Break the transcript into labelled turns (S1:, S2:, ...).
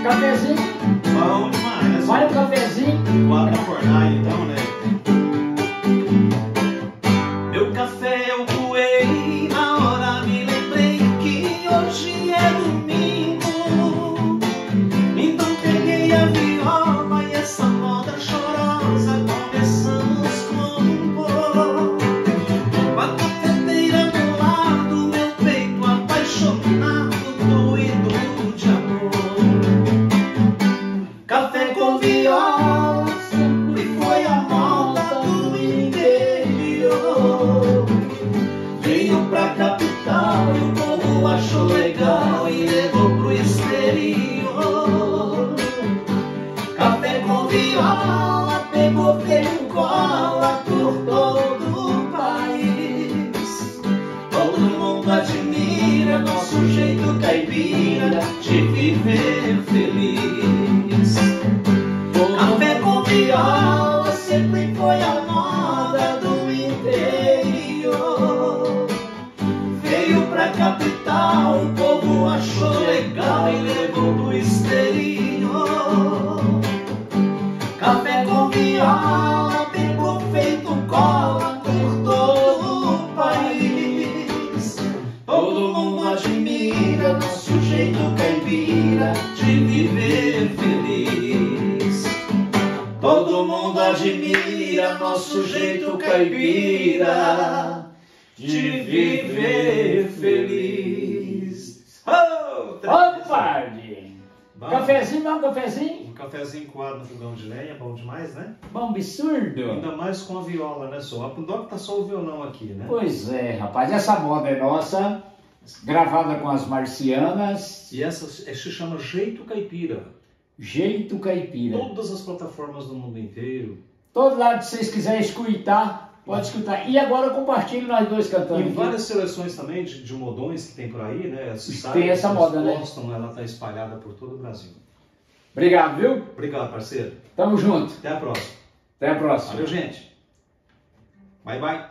S1: Cafezinho.
S2: Bom demais.
S1: Vai um cafezinho.
S2: 4 pra acordar então, né? Meu café eu coei, na hora me lembrei que hoje é domingo. Então peguei a viola e essa moda chorosa começamos com um pó. Com a cafeteira do lado, meu peito apaixonado, doido de amor. Café com viola sempre foi a moda do interior. Veio pra capital e o povo achou legal e levou pro exterior. Café com viola pegou feio cola por todo o país. Todo mundo admira nosso jeito caipira de viver feliz. Café com viola sempre foi a moda do interior. Veio pra capital, o povo achou legal e levou pro exterior. Café com viola pegou feito cola por todo o país. Todo mundo admira nosso jeito caipira de viver feliz. Todo mundo admira nosso jeito caipira de viver feliz. Oh,
S1: Compadre.
S2: Bom.
S1: Cafezinho, dá um cafezinho?
S2: Um cafezinho coado no fogão de lenha, bom demais, né?
S1: Bom absurdo.
S2: Ainda mais com a viola, né, só? A Doc tá só o violão aqui, né?
S1: Pois é, rapaz. Essa moda é nossa, gravada com as marcianas.
S2: E essa se chama Jeito Caipira.
S1: Jeito caipira.
S2: Todas as plataformas do mundo inteiro.
S1: Todo lado que vocês quiserem escutar, pode escutar. E agora compartilhe nós dois cantando.
S2: Em
S1: aqui.
S2: várias seleções também de modões que tem por aí, né?
S1: Tem essa moda, né?
S2: Gostam, ela tá espalhada por todo o Brasil.
S1: Obrigado, viu?
S2: Obrigado, parceiro.
S1: Tamo junto.
S2: Até a próxima.
S1: Até a próxima.
S2: Valeu, gente. Bye, bye.